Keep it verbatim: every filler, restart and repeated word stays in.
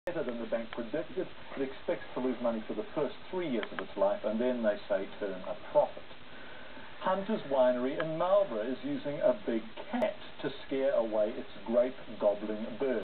better than the bank predicted. It expects to lose money for the first three years of its life, and then they say turn a profit. Hunter's Winery in Marlborough is using a big cat to scare away its grape gobbling bird.